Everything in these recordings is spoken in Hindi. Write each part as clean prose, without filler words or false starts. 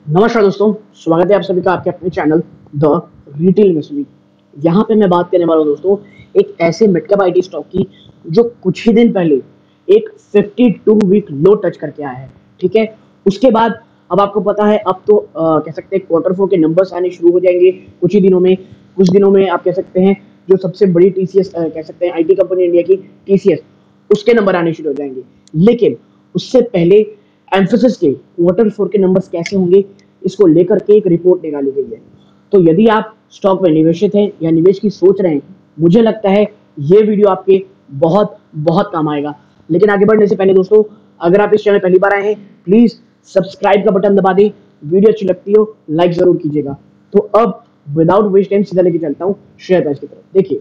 नमस्कार दोस्तों, स्वागत है आप सभी का आपके अपने चैनल द रिटेल इन्वेस्टर। यहाँ पे मैं बात करने वाला हूँ दोस्तों एक ऐसे मिड कैप आईटी स्टॉक की जो कुछ ही दिन पहले एक 52 वीक लो टच करके आया है। ठीक है, उसके बाद अब आपको पता है अब तो कह सकते हैं क्वार्टर 4 के नंबर्स आने शुरू हो जाएंगे कुछ ही दिनों में। कुछ दिनों में आप कह सकते हैं जो सबसे बड़ी टीसीएस कह सकते हैं आईटी कंपनी इंडिया की टीसीएस, उसके नंबर आने शुरू हो जाएंगे। लेकिन उससे पहले एम्फोसिस के क्वार्टर 4 के नंबर्स कैसे होंगे इसको लेकर के एक रिपोर्ट निकाली गई है। तो यदि आप स्टॉक में निवेशित हैं या निवेश की सोच रहे हैं, मुझे लगता है ये वीडियो आपके बहुत बहुत काम आएगा। लेकिन आगे बढ़ने से पहले दोस्तों, अगर आप इस चैनल पहली बार आए हैं, प्लीज सब्सक्राइब का बटन दबा दें। वीडियो अच्छी लगती हो लाइक जरूर कीजिएगा। तो अब विदाउट वेस्ट टाइम सीधा लेके चलता हूँ शेयर प्राइस की तरफ। देखिए,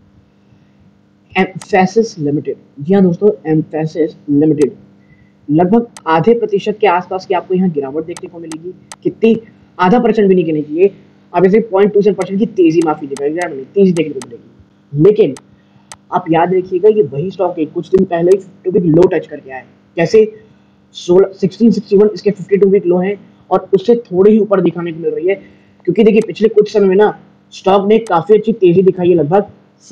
एम्फेसिस लिमिटेड, जी हाँ दोस्तों, एम्फेसिस लिमिटेड लगभग आधे प्रतिशत के आसपास की आपको यहाँ गिरावट देखने को मिलेगी। कितनी? आधा परसेंट भी नहीं कहना चाहिए, आप इसे 0.27% की तेजी, माफी देगा, तेजी देखने को मिलेगी। लेकिन आप याद रखिएगा ये वही स्टॉक है कुछ दिन पहले 52 वीक लो टच करके आया है। कैसे? 1661 इसके 52 वीक लो है और उससे थोड़े ही ऊपर दिखाने को मिल रही है। क्योंकि देखिए पिछले कुछ समय में ना स्टॉक ने काफी अच्छी तेजी दिखाई है, लगभग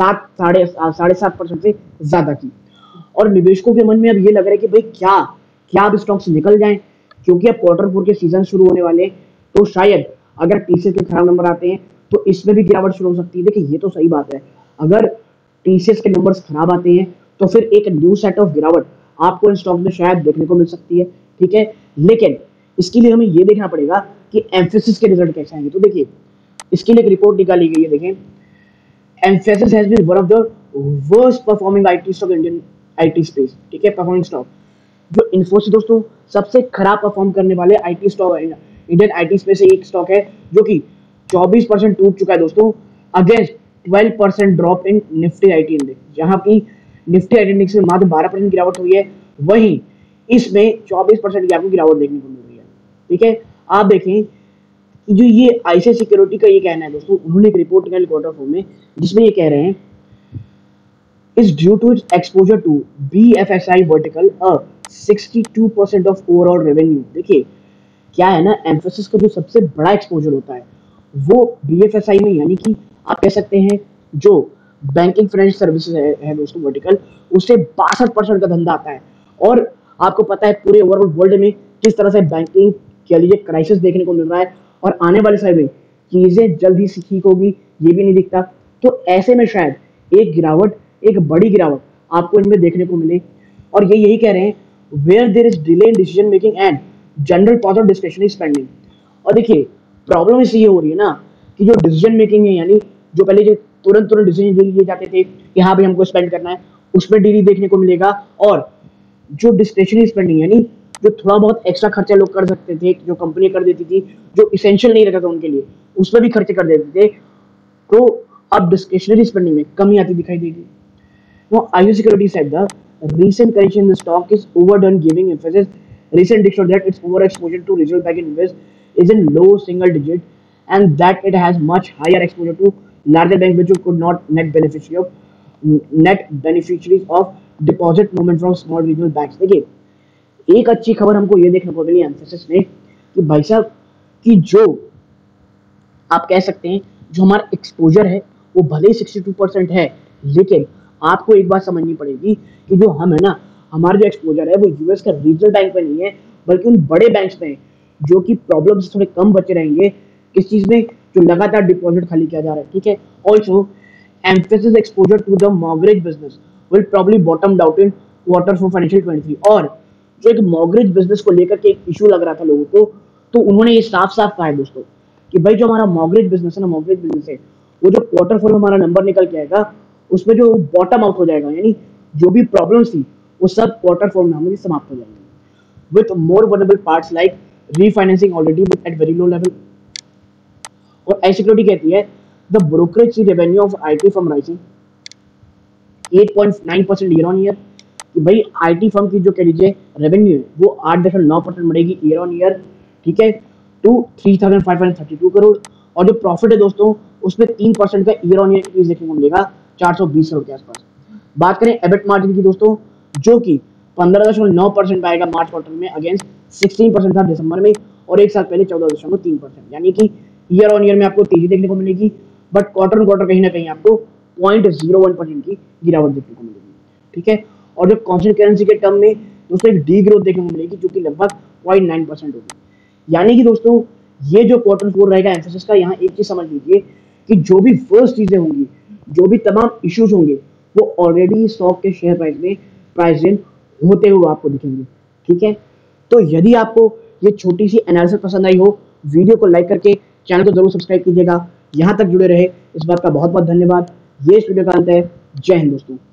7.5% से ज्यादा की। और निवेशकों के मन में अब ये लग रहा है कि भाई क्या क्या अब स्टॉक से निकल जाएं, क्योंकि अब क्वार्टर 4 के सीजन शुरू होने वाले। तो शायद अगर टीसीएस के खराब नंबर आते हैं तो इसमें भी गिरावट शुरू हो सकती है। देखिए ये तो सही बात है, अगर टीसीएस के नंबर्स खराब आते हैं तो फिर एक न्यू सेट ऑफ गिरावट आपको इन स्टॉक में शायद देखने को मिल सकती है। ठीक है, लेकिन इसके लिए हमें ये देखना पड़ेगा कि एम्फेसिस के रिजल्ट कैसे आएंगे। तो देखिए इसके लिए एक रिपोर्ट निकाली गई है। देखें, Mphasis has been one of the worst performing IT stock Indian IT space। ठीक है, परफॉर्मिंग स्टॉक जो इन्फोसिस दोस्तों सबसे खराब परफॉर्म करने वाले IT stock Indian IT space से एक स्टॉक है, जो कि 24% टूट चुका है दोस्तों, against 12% drop in Nifty IT index. जहां की निफ्टी आईटी इंडेक्स में मात्र 12% गिरावट हुई है, वहीं इसमें 24% की आपको गिरावट देखने को मिल रही है। ठीक है, आप देखें जो ये आईसीआई सिक्योरिटी का ये कहना है दोस्तों, उन्होंने एक रिपोर्ट निकाली क्वार्टर 4 में जिसमें ये कह रहे हैं is due to its exposure to BFSI vertical, a 62% of overall revenue। देखिए क्या है ना, एम्फोसिस का जो सबसे बड़ा एक्सपोजर होता है वो बीएफएसआई में, यानी कि आप कह सकते हैं जो बैंकिंग फाइनेंशियल सर्विसेज है दोस्तों वर्टिकल, उससे 62% का धंधा आता है। और आपको पता है पूरे ओवरऑल वर्ल्ड में किस तरह से बैंकिंग के लिए क्राइसिस देखने को मिल रहा है और आने वाले समय में चीजें जल्द ही ठीक होगी ये भी नहीं दिखता। तो ऐसे में शायद एक गिरावट, एक बड़ी गिरावट आपको इनमें देखने को मिले। और ये यही कह रहे हैं where there is delay in decision making and general pause of discretionary spending. और देखिए प्रॉब्लम इसलिए हो रही है ना कि जो डिसीजन मेकिंग है, यानी जो पहले जो तुरंत तुरंत डिसीजन लिए जाते थे कि हाँ भाई हमको स्पेंड करना है, उसमें डिले देखने को मिलेगा। और जो डिस्क्रिशनरी स्पेंडिंग, यानी जो थोड़ा बहुत एक्स्ट्रा खर्चा लोग कर सकते थे, जो कंपनी कर देती थी, जो इसेंशियल नहीं रहता था उनके लिए, उसमें भी खर्चे कर देते थे, तो अब डिस्क्रिशनरी स्पेंडिंग में कमी आती दिखाई देगी। Now, IU Security said the recent correction in the stock is overdone, giving emphasis. Recent data showed that its overexposure to regional bank invest is in low single digit, and that it has much higher exposure to larger bank which could not net beneficiaries of deposit movement from small regional banks। देखिए एक अच्छी खबर हमको ये देखने को मिली एम्फेसिस में कि भाई साहब कि जो आप कह सकते हैं जो हमारा एक्सपोजर है वो भले ही 62% है, लेकिन आपको एक बात समझनी पड़ेगी कि जो हम है ना, हमारा जो एक्सपोजर है वो यूएस का रीजनल बैंक पे नहीं है, बल्कि उन बड़े बैंक्स में जो कि प्रॉब्लम से थोड़े कम बचे रहेंगे। किस चीज में? जो लगातार डिपॉजिट खाली किया जा रहा है। ठीक है, also Mphasis exposure to the mortgage business will probably bottom out in quarter 4 financial 23। और जो एक मॉर्गेज बिजनेस को लेकर के एक इशू लग रहा था लोगों को, तो उन्होंने ये साफ साफ कहा है दोस्तों कि भाई जो हमारा मॉर्गेज बिजनेस है ना, मॉर्गेज बिजनेस है वो जो क्वार्टर 4 में हमारा नंबर निकल के आएगा उसमें जो बॉटम आउट हो जाएगा, यानी जो भी प्रॉब्लम्स थी वो सब क्वार्टर 4 में हमारी समाप्त हो जाएंगी। With more vulnerable parts like refinancing already at very low level. और आई सिक्योरिटी कहती है the brokerage revenue of IT firm rising 8.9% year on year. कि भाई आईटी फर्म की जो कह लीजिए रेवेन्यू है वो 8.9% बढ़ेगी ईयर ऑन ईयर। ठीक है, टू 3,532 करोड़। और जो प्रॉफिट है दोस्तों उसमें 3% का ईयर ऑन ईयर इंक्रीज देखने को मिलेगा 420 करोड़ के आसपास। बात करें एबिट मार्जिन की दोस्तों, जो कि 15.9% आएगा मार्च क्वार्टर में, अगेंस्ट 16% था दिसंबर में। और एक साल पहले 14.3%, यानी कि ईयर ऑन ईयर में आपको तेजी देखने को मिलेगी, बट क्वार्टर ऑन क्वार्टर कहीं ना कहीं आपको 0.01% की गिरावट देखने को मिलेगी। ठीक है, और जो कॉन्स्टेंट करेंसी के टर्म में दोस्तों एक डी ग्रोथ देखने को मिलेगी जो कि लगभग 0.9% होगी। यानी कि दोस्तों ये जो क्वार्टर फोर रहेगा एम्फेसिस का, यहाँ एक चीज समझ लीजिए कि जो भी वर्स्ट चीजें होंगी, जो भी तमाम इश्यूज होंगे, वो ऑलरेडी स्टॉक के शेयर प्राइस में प्राइस इन होते हुए आपको दिखेंगे। ठीक है, तो यदि आपको ये छोटी सी एनालिसिस पसंद आई हो, वीडियो को लाइक करके चैनल को जरूर सब्सक्राइब कीजिएगा। यहां तक जुड़े रहे इस बात का बहुत बहुत धन्यवाद। ये इस वीडियो का अंत है। जय हिंद दोस्तों।